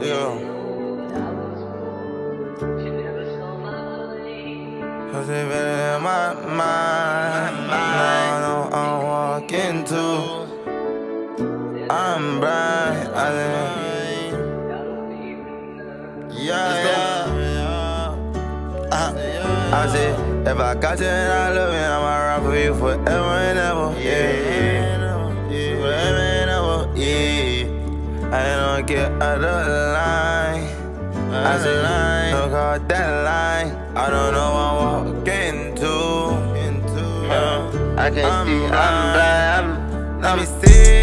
Cause it been in my mind. Now I know I'm walking too. I'm blind. I said, if I got you and I love you, I'ma ride for you forever and ever. Forever and ever. I don't get out of the line. I said, look out that line. I don't know what I'm walking to. I can't see, I'm blind. Let me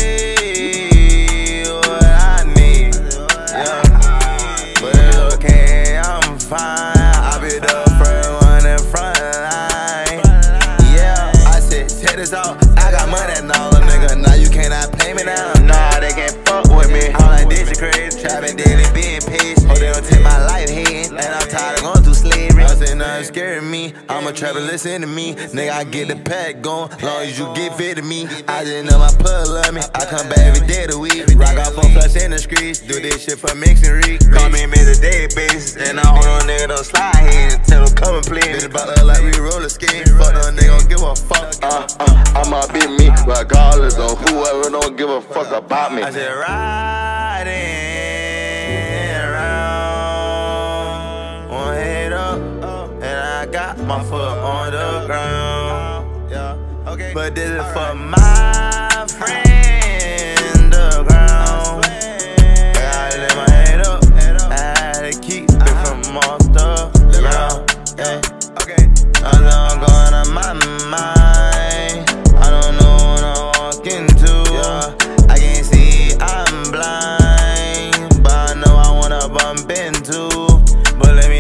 see what I need. But it's okay, I'm fine. I'll be the first one in front line. I said, check this out. I got money and all, nigga. Now you cannot pay me now. Nah, they can't fuck with me. I'm like this, you crazy. Trapping daily, being patient. Oh, they don't take my life here. And I'm tired of going through slavery. I say nothing scaring me. I'm a trapper, listen to me. Nigga, I get the pack going. Long as you get fit to me. I just know my plug love me. I come back every day of the week. Rock off on flush in the streets. Do this shit for mixing reek. Call me Mr. Database. And I hold on, nigga, don't slide here. Tell them come and play. Bitch about look like we roller skate. Fuck them, they gon' give a fuck. I'ma be me, regardless of whoever don't give a fuck about me. I said riding around, one head up, and I got my foot on the ground. But this is for my friend, the ground. I gotta let my head up, I had to keep it from off the ground. I know I'm going on my mind. I don't know what I'm walking to. I can't see, I'm blind, but I know I wanna bump into. But let me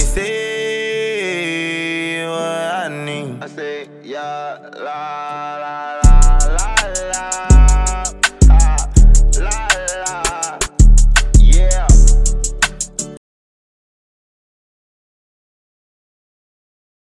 see what I need. I say, yeah, la, la, la.